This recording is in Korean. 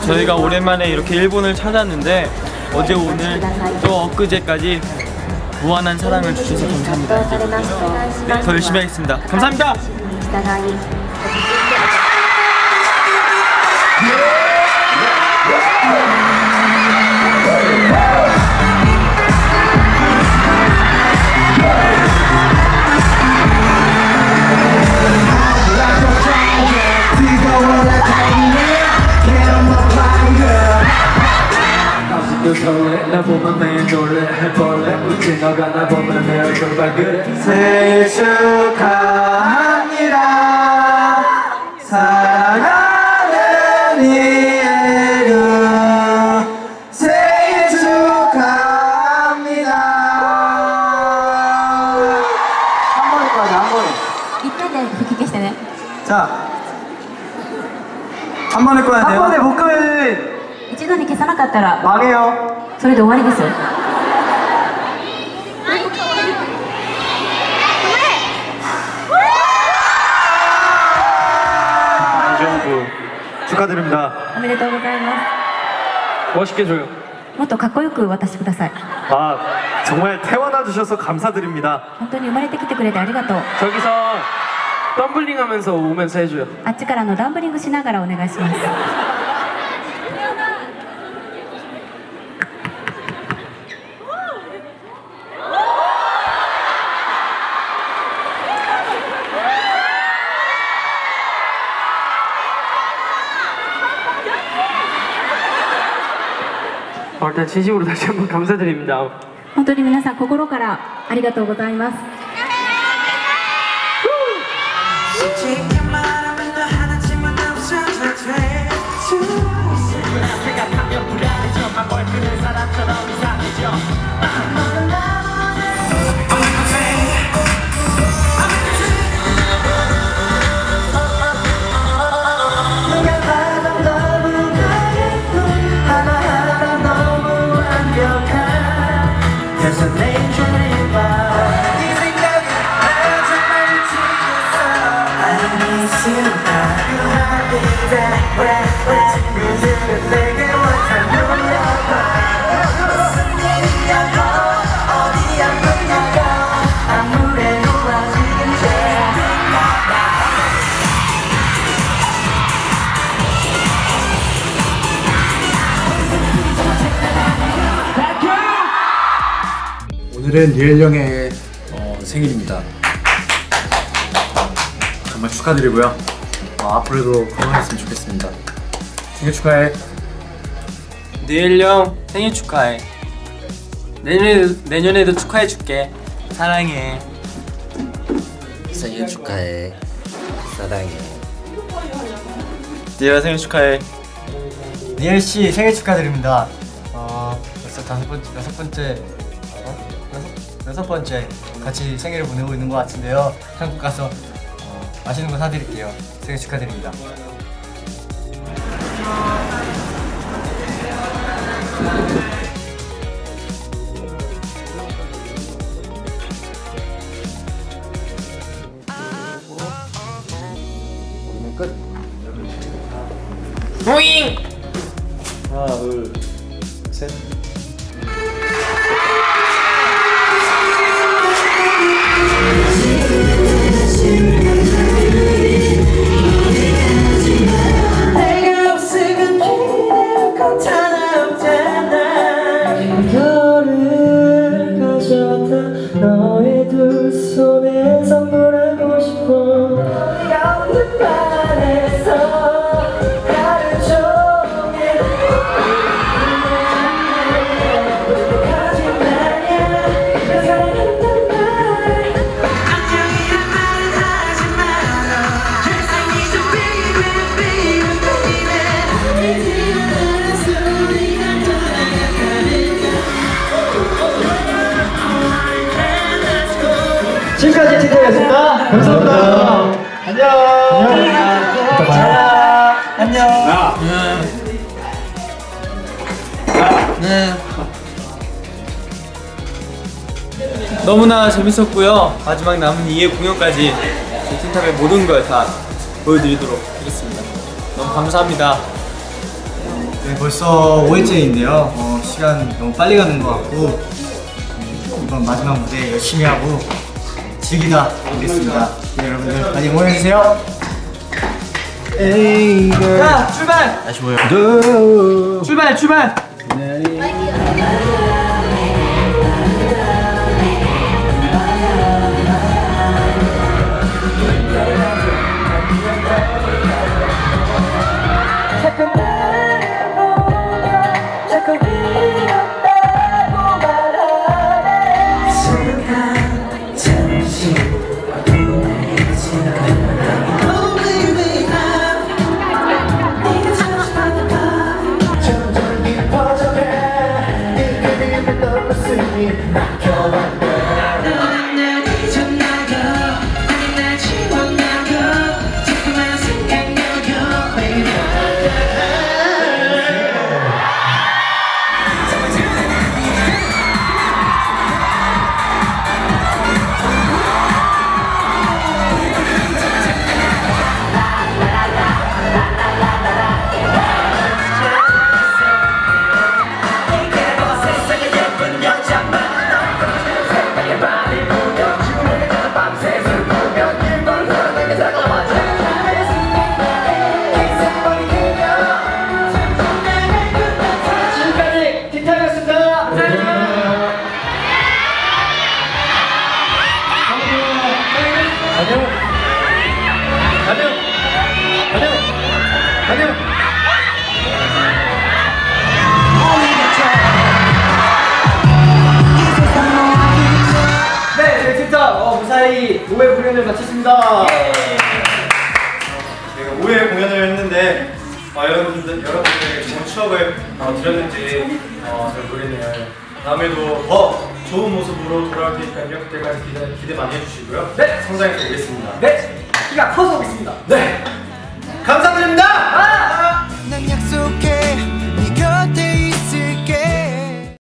저희가 오랜만에 이렇게 일본을 찾았는데 어제 오늘 또 엊그제까지 무한한 사랑을 주셔서 감사합니다. 네, 더 열심히 하겠습니다. 감사합니다. 나 보면 매일 놀래 해볼래 웃지 너가 나 보면 내 얼굴 발그레 생일 축하합니다 사랑하는 이에루 생일 축하합니다 한 번에 꺼져 한 번에 1回で吹き消してね 자 한 번에 꺼야 돼요 한 번에 못 끄면 一度に消さなかったら 망해요 それで終わりですよ 이정부 축하드립니다 おめでとうございま 멋있게 줘요 すもっとかっこよく渡してください 아 정말 태어나 주셔서 감사드립니다 本当に生まれてきてくれてありがとう 저기서 덤블링 하면서 오면서 해줘요 あっちからのダンブリングしながらお願いします 일단 진심으로 다시 한번 감사드립니다 本当に皆さん心からありがとうございます 오늘은 리엘 형의 생일입니다. 정말 축하드리고요. 앞으로도 건강했으면 좋겠습니다. 생일 축하해. 리엘 형 생일 축하해. 내년에도 축하해줄게. 사랑해. 생일 축하해. 사랑해. 리엘아 생일 축하해. 리엘 씨 생일 축하드립니다. 벌써 여섯 번째 같이 생일을 보내고 있는 것 같은데요. 한국 가서 맛있는 거 사드릴게요. 생일 축하드립니다. 오늘 끝. 보잉! 하나, 둘, 셋. 내가 없으면 기댈 것 하나 없잖아 별을 가져다 너의 두 손에 선물하고 싶어 네가 없는 밤에서 하루 종일 거짓말이야 나 사랑한단 말 안녕이란 말은 하지 말아 세상이 좀 지금까지 TJ였습니다. 감사합니다. 안녕. 이따 봐요. 안녕. 너무나 재밌었고요. 마지막 남은 2회 공연까지 저희 틴탑의 모든 걸 다 보여드리도록 하겠습니다. 너무 감사합니다. 네, 벌써 5회째인데요. 시간 너무 빨리 가는 것 같고 이번 마지막 무대 열심히 하고 즐기다 오겠습니다. 네, 여러분들 많이 응원해주세요. 자, 출발! 다시 모여. 출발! 네, 진짜 무사히 5회 공연을 마쳤습니다. 저희가 5회 공연을 했는데 여러분들에게 좋은 추억을 드렸는지 잘 모르겠네요. 다음에도 더 좋은 모습으로 돌아올 테니까요. 그때까지 기대 많이 해주시고요. 네, 성장해서 오겠습니다. 네, 키가 커서 오겠습니다. 네.